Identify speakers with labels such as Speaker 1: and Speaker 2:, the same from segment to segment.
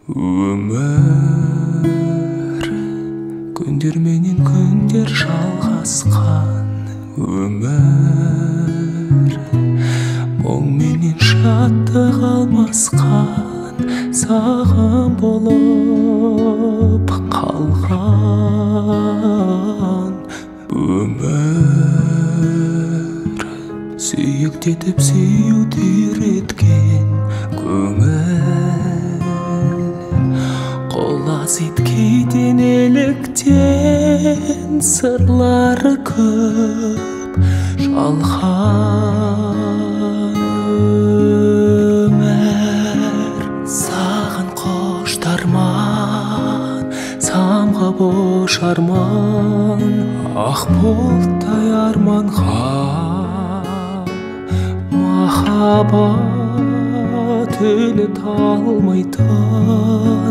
Speaker 1: Өмір күндер менен күндер жалғасқан, өмір мұң менен шаттық алмасқан, саған болып қалған. Өмір сүйіктетіп сүюді үйреткен, көңіл қолас еткейден еліктен, сырлары көп жалған. Өмір саған қоштарман, самға бош арман, ақ бұлттай арманға махаббат өлі талмайтын,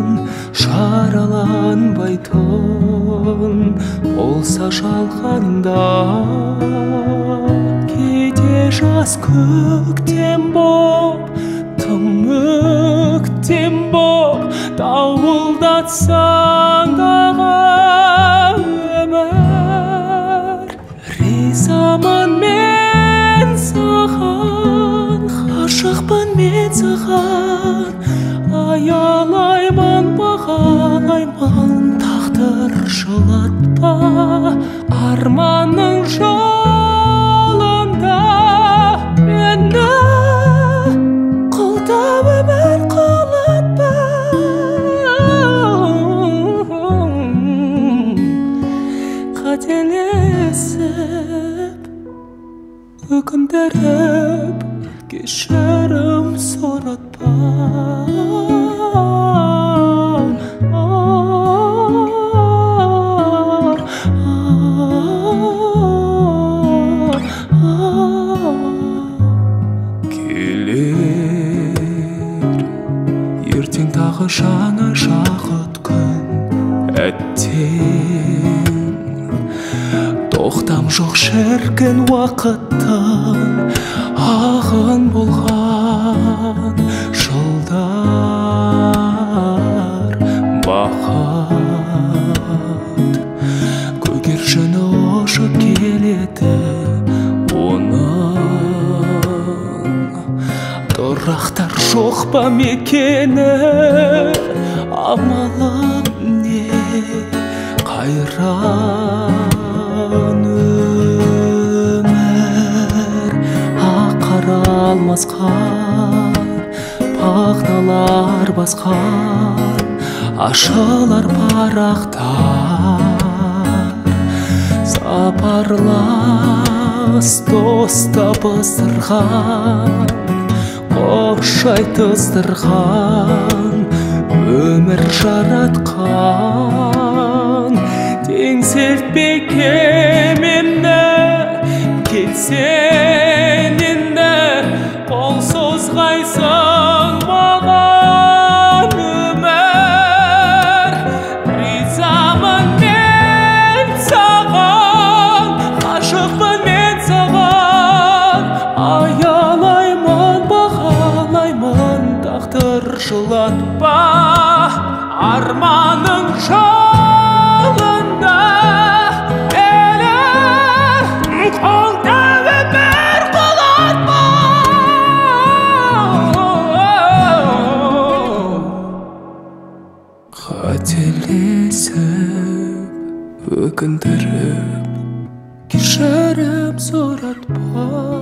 Speaker 1: жараланбайтын болса жалғанда, кейде жас көктем боп, тым өктем боп дауылдатсаң дағы. Өмір ризамын мен саған, ғашықпын мен саған, аялаймын бағалаймын, тағдыр жылатпа арманның жолында. Мені қолдап өмір құлатпа, қателесіп өкіндіріп кешірім сұратпа. Келер ертең тағы жаңа шақыт күн, әттең тоқтам жоқ шіркін уақыттың, ағын болған жылдар. Бақыт көгершіні ұшып келеді, оның тұрақтар жоқ па мекені, амалым не қайран. Өмір ақара алмасқан, мағыналар басқан, ашылар парақтар, сапарлас доста быздырған, қош айтыстырған, өмір жаратқан. Теңселтпей кемемді, келсең енді қол созғайсың маған. Өмір ризамын мен саған, ғашықпын мен саған, аялаймын бағалаймын, тағдыр жылатпа арманың жолында. Мені қолдап өмір құлатпа, қателесіп өкіндіріп кешірім сұратпа.